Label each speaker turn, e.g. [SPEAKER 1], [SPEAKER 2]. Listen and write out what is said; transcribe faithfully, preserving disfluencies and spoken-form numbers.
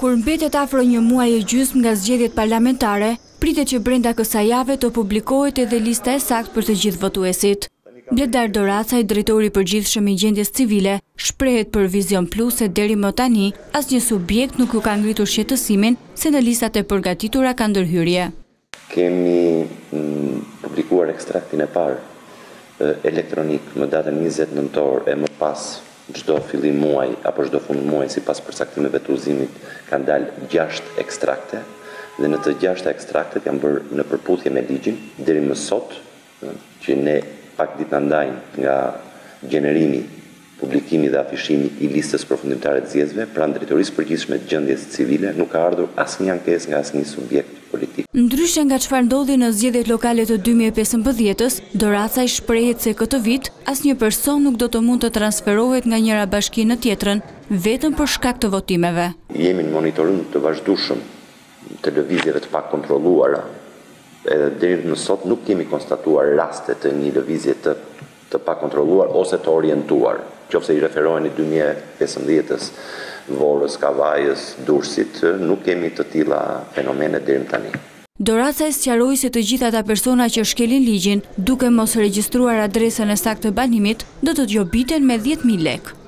[SPEAKER 1] Kur mbetet afro një muaj e gjysmë nga zgjedhjet parlamentare, pritet që brenda kësaj jave të publikohet edhe lista e saktë për të gjithë votuesit. Bledar Doracaj, drejtori i përgjithshëm i gjendjes civile, shprehet për Vizion Plus se deri më tani asnjë subjekt nuk ju ka ngritur shqetësimin se në listat e përgatitura ka ndërhyrje.
[SPEAKER 2] Kemi mm, publikuar ekstraktin e parë elektronik në datën njëzet nëntor e më pas çdo fillim muaj apo çdo fund muaj sipas përcaktimeve të udhëzimit kanë dalë gjashtë ekstrakte dhe në të gjashta ekstraktet janë bërë në përputhje me ligjin deri më sot që ne pak ditë na ndajnë nga gjenerimi, publikimi dhe afishimi i listës përfundimtare të zgjedhjeve, pranë drejtorisë përgjithshme të gjendjes civile nuk ka ardhur asnjë ankesë nga asnjë subjekt politik.
[SPEAKER 1] Ndryshe nga çfarë ndodhi në zgjedhjet lokale të dy mijë e pesëmbëdhjetës, Doracaj shprehet se këtë vit asnjë person nuk do të mund të transferohet nga njëra bashki në tjetrën vetëm për shkak të votimeve.
[SPEAKER 2] Jemi në monitorim të vazhdueshëm të lëvizjeve të pakontrolluara. Edhe deri më sot nuk kemi konstatuar raste të një lëvizje të të pakontrolluar ose të orientuar, qofse i referoheni dy mijë e pesëmbëdhjetës, Vorrës, Kavajës, Durrësit, nuk kemi të tilla fenomene deri më tani.
[SPEAKER 1] Doracaj sqaroi se të gjitha ata persona që shkelin ligjin, duke mos regjistruar adresën e saktë të banimit, do të gjobiten me dhjetë mijë lekë.